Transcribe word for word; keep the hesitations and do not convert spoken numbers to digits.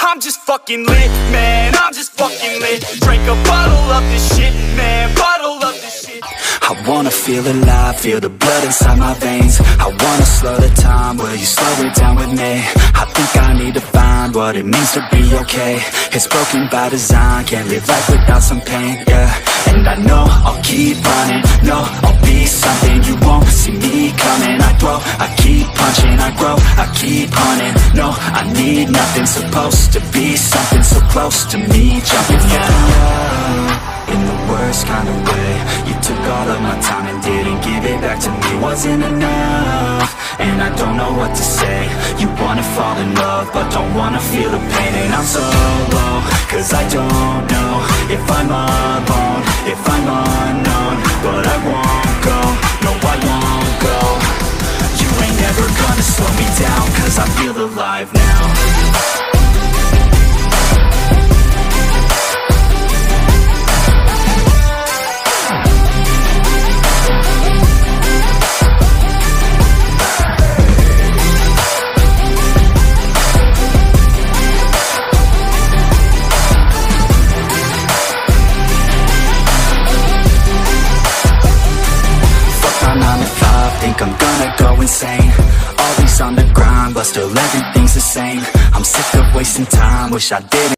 I'm just fucking lit, man, I'm just fucking lit. Drink a bottle of this shit, man, bottle of this shit. I wanna feel alive, feel the blood inside my veins. I wanna slow the time, will you slow it down with me? I think I need to find what it means to be okay. It's broken by design, can't live life without some pain, yeah. And I know I'll keep running, no, I'll be something you won't see me coming. I throw, I keep punching, I grow, I keep hunting. No, I need nothing, supposed to be something so close to me. Jumping down in the worst kind of way. You took all of my time and didn't give it back to me. Wasn't enough, and I don't know what to say. You wanna fall in love, but don't wanna feel the pain. And I'm so low, cause I don't know if I'm alone, if I'm unknown. But I won't go, no I won't go. You ain't never gonna slow me down, cause I feel alive now. Think I'm gonna go insane. Always on the grind, but still everything's the same. I'm sick of wasting time, wish I didn't